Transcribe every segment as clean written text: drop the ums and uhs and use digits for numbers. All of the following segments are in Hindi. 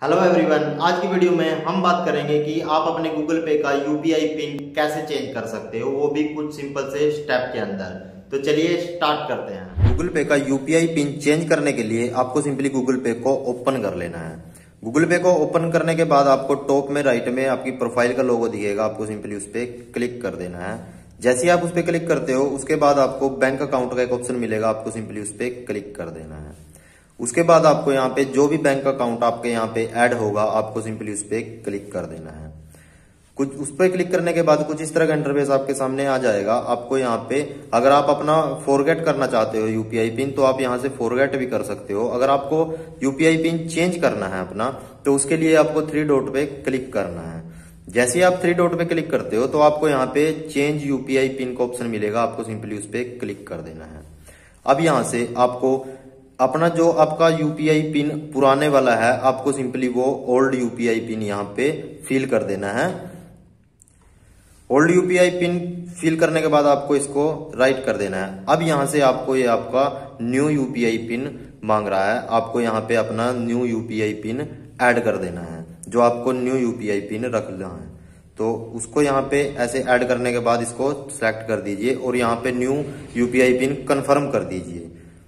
हेलो एवरीवन, आज की वीडियो में हम बात करेंगे कि आप अपने गूगल पे का यूपीआई पिन कैसे चेंज कर सकते हो, वो भी कुछ सिंपल से स्टेप के अंदर। तो चलिए स्टार्ट करते हैं। गूगल पे का यूपीआई पिन चेंज करने के लिए आपको सिंपली गूगल पे को ओपन कर लेना है। गूगल पे को ओपन करने के बाद आपको टॉप में राइट में आपकी प्रोफाइल का लोगो दिखेगा, आपको सिंपली उस पर क्लिक कर देना है। जैसे ही आप उस पर क्लिक करते हो उसके बाद आपको बैंक अकाउंट का एक ऑप्शन मिलेगा, आपको सिंपली उस पर क्लिक कर देना है। उसके बाद आपको यहाँ पे जो भी बैंक अकाउंट आपके यहाँ पे ऐड होगा, आपको सिंपली उस पर क्लिक कर देना है। कुछ उस पर क्लिक करने के बाद कुछ इस तरह का इंटरफेस आपके सामने आ जाएगा। आपको यहाँ पे अगर आप अपना फॉरगेट करना चाहते हो यूपीआई पिन, तो आप यहाँ से फॉरगेट भी कर सकते हो। अगर आपको यूपीआई पिन चेंज करना है अपना, तो उसके लिए आपको 3 डॉट पे क्लिक करना है। जैसे ही आप 3 डॉट पे क्लिक करते हो तो आपको यहाँ पे चेंज यूपीआई पिन का ऑप्शन मिलेगा, आपको सिंपली उस पर क्लिक कर देना है। अब यहाँ से आपको अपना जो आपका यूपीआई पिन पुराने वाला है, आपको सिंपली वो ओल्ड यूपीआई पिन यहाँ पे फिल कर देना है। ओल्ड यूपीआई पिन फिल करने के बाद आपको इसको राइट कर देना है। अब यहाँ से आपको ये आपका न्यू यूपीआई पिन मांग रहा है, आपको यहाँ पे अपना न्यू यूपीआई पिन ऐड कर देना है। जो आपको न्यू यूपीआई पिन रखना है तो उसको यहाँ पे ऐसे ऐड करने के बाद इसको सिलेक्ट कर दीजिए और यहाँ पे न्यू यूपीआई पिन कंफर्म कर दीजिए।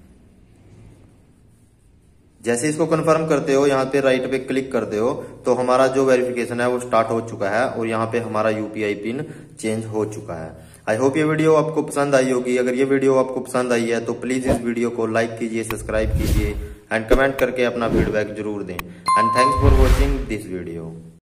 जैसे इसको कंफर्म करते हो, यहाँ पे राइट पे क्लिक करते हो, तो हमारा जो वेरिफिकेशन है वो स्टार्ट हो चुका है और यहाँ पे हमारा यूपीआई पिन चेंज हो चुका है। आई होप ये वीडियो आपको पसंद आई होगी। अगर ये वीडियो आपको पसंद आई है तो प्लीज इस वीडियो को लाइक कीजिए, सब्सक्राइब कीजिए एंड कमेंट करके अपना फीडबैक जरूर दें। And thanks for watching this video.